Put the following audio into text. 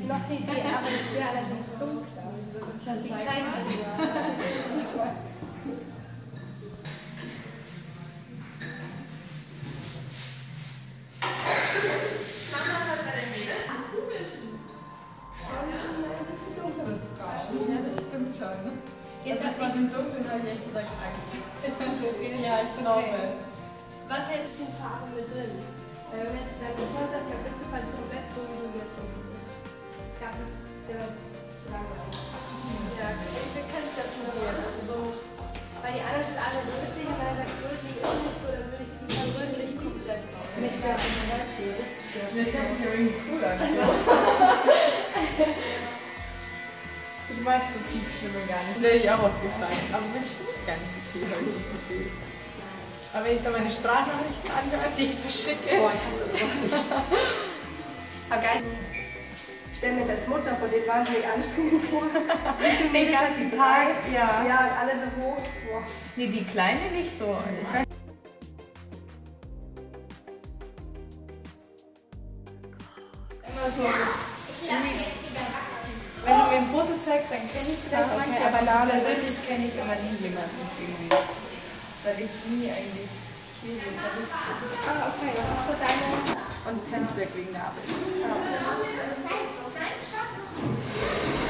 noch eine Idee, aber das wäre allerdings dunkler. Dann zeig mal. Ja, das stimmt schon. Jetzt Also von dem Dunkeln habe ich echt gesagt, Angst. ist zu dunkel. Ja, ich glaube. Okay. Was hältst du Farben mit drin? Wenn man jetzt dein Reporter hat, bist du quasi komplett so, wie du jetzt schon bist. Ich glaube, das ist zu langweilig. Ja, wir können es ja probieren. Also so. Weil die anderen sind alle rötlich, aber wenn er sagt rötlich ist nicht so, dann würde ich die mal rötlich komplett drauf. Nicht das Interesse, das stimmt. Das hört sich ja irgendwie cool an. Also. Ich mag so Tiefstimme gar nicht. Das werde ich auch aufgefallen. Aber meine Stimme ist gar nicht so viel, habe ich das Gefühl. Aber wenn ich da meine Sprachnachrichten angehört, die ich verschicke. Boah, ich hasse das. Aber geil. Ich stelle mir das als Mutter vor den wahnsinnig anstrengend vor. Den ganzen Tag, ja. Ja, und alle so hoch. Boah. Nee, die Kleine nicht so. Ich weiß immer so. Wenn du mir ein Foto zeigst, dann kenne ich vielleicht manche, aber persönlich kenne ich immer nie jemanden irgendwie. Weil ich nie eigentlich spiele. Ah, okay, was ist so deine? Und Penzberg wegen der Arbeit.